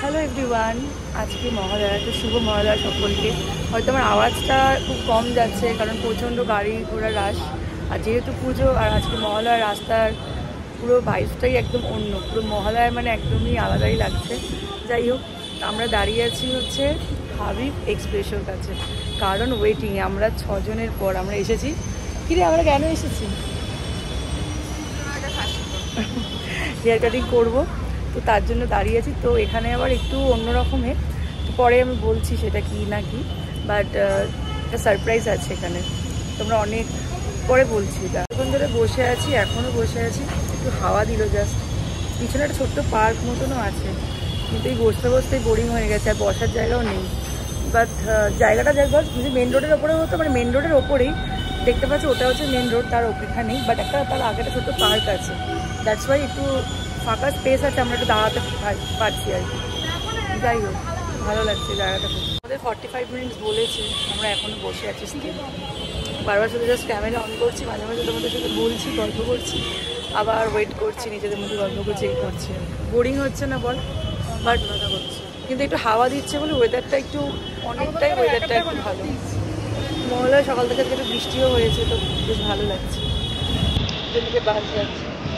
Hello everyone, আজকে মহালয়া, তো শুভ মহালয়া সকলকে। হয়তো আমার আওয়াজটা খুব কম যাচ্ছে কারণ প্রচণ্ড গাড়ি ঘোড়া রাশ, আর যেহেতু পুজো আর আজকে মহালয়ার রাস্তার পুরো ভাইবসটাই একদম অন্য, পুরো মহালয়া মানে একদমই আলাদাই লাগছে। যাই হোক, আমরা দাঁড়িয়ে আছি হচ্ছে হাবিব এক্সপ্রেসের কাছে, কারণ ওয়েটিংয়ে আমরা 6 জনের পর আমরা এসেছি। কিরে আমরা কেন এসেছি? হেয়ার কাটিং করবো, তো তার জন্য দাঁড়িয়ে আছি। তো এখানে আবার একটু অন্যরকমের, তো পরে আমি বলছি সেটা কি না কি, বাট একটা সারপ্রাইজ আছে এখানে, তোমরা অনেক পরে বলছি। এখন ধরে বসে আছি, এখনও বসে আছি, একটু হাওয়া দিল জাস্ট। পিছনে একটা ছোট্ট পার্ক মতনও আছে, কিন্তু এই বসতে বসতেই বোরিং হয়ে গেছে, আর বসার জায়গাও নেই। বাট জায়গাটা দেখবার যদি মেন রোডের ওপরে হতো, মানে মেন রোডের ওপরেই দেখতে পাচ্ছি, ওটা হচ্ছে মেন রোড, তার ওখানেই, বাট একটা তার আগে একটা ছোট্ট পার্ক আছে, দ্যাটস ওয়াই একটু ফাঁকা স্পেস আছে, আমরা একটু দাঁড়াতে পারছি আর কি। যাই হোক, ভালো লাগছে জায়গাটা খুব। আমাদের 45 মিনিটস বলেছে, আমরা এখনও বসে আছি স্টিল। বারবার শুধু জাস্ট ক্যামেরা অন করছি, মাঝে মাঝে তোমাদের সাথে বলছি, গল্প করছি, আবার ওয়েট করছি, নিজেদের মধ্যে গল্প করছি, এই করছি। বোরিং হচ্ছে না বল? বাট কিন্তু একটু হাওয়া দিচ্ছে বলে ওয়েদারটা একটু, অনেকটাই ওয়েদারটা একটু ভালো। মহলায় সকাল থেকে একটু বৃষ্টিও হয়েছে, তো বেশ ভালো লাগছে, যেদিকে বাস যাচ্ছে।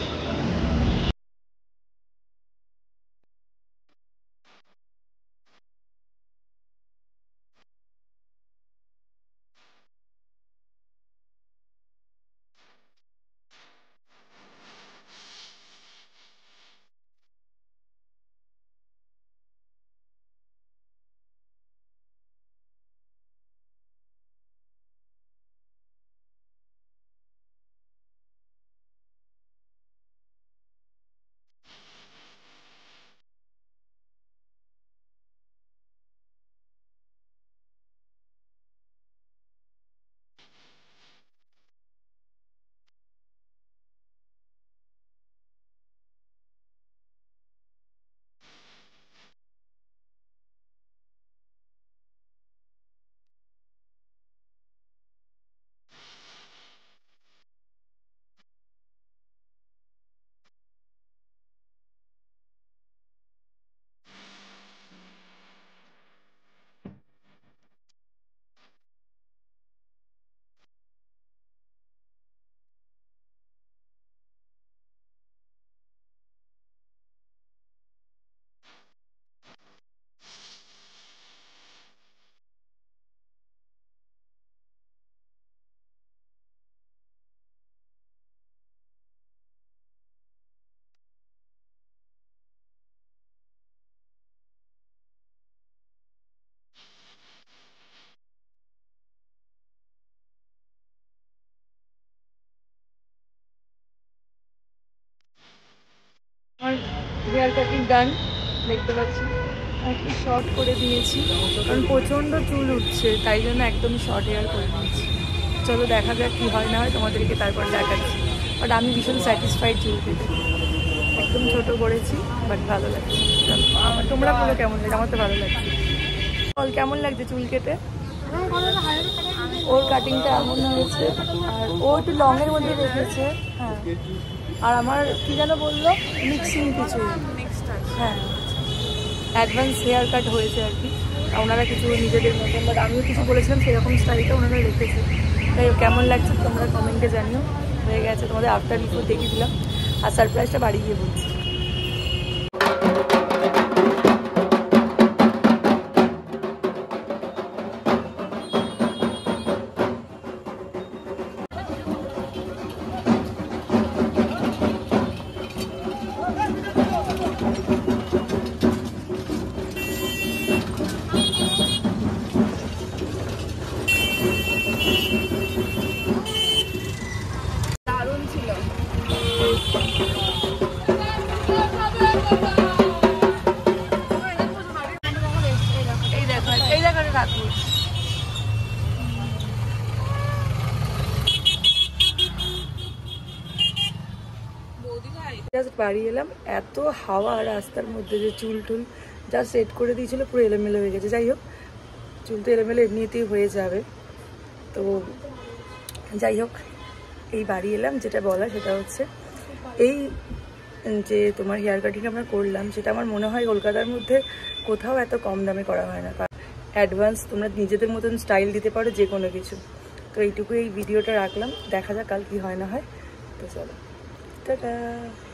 আমার হেয়ার কাটিং ডান, দেখতে পাচ্ছি একটু শর্ট করে দিয়েছি কারণ প্রচণ্ড চুল উঠছে, তাই জন্য একদমই শর্ট হেয়ার করে দিয়েছি। চলো দেখা যাক কী হয় না হয়, তোমাদেরকে তারপর দেখাচ্ছি। বাট আমি ভীষণ স্যাটিসফাইড চুল কেটে, একদম ছোটো করেছি, বাট ভালো লাগছে। আমার তোমরা বলো কেমন লাগে? আমার তো ভালো লাগছে। বল কেমন লাগছে চুল কেটে? ওর কাটিংটা এমন হয়েছে, আর ও একটু লংয়ের মধ্যে রেখেছে। হ্যাঁ, আর আমার কি যেন বললো, মিক্সিং কিছু, হ্যাঁ অ্যাডভান্স হেয়ার কাট হয়েছে আর কি। ওনারা কিছু নিজেদের মতন, বাট আমিও কিছু বলেছিলাম সেরকম স্টাইলটা ওনারা রেখেছে। তাই কেমন লাগছে তোমরা কমেন্টে জানিও। হয়ে গেছে, তোমাদের আফটার বিফোর দেখিয়ে দিলাম, আর সারপ্রাইজটা বাড়ি গিয়ে বলছি। জাস্ট বাড়ি এলাম, এত হাওয়া রাস্তার মধ্যে যে চুল টুল যা সেট করে দিয়েছিল পুরো এলোমেলো হয়ে গেছে। যাই হোক, চুল তো এলোমেলো এমনিতেই হয়ে যাবে, তো যাই হোক এই বাড়ি এলাম। যেটা বলা সেটা হচ্ছে যে তোমার হেয়ার কাটিং আমরা করলাম, সেটা আমার মনে হয় কলকাতার মধ্যে কোথাও এত কম দামে করা হয় না। অ্যাডভান্স তোমরা নিজেদের মতন স্টাইল দিতে পারো যে কোনো কিছু। তো এইটুকু এই ভিডিওটা রাখলাম, দেখা যাক কাল কি হয় না হয়। তো চলো, টাটা।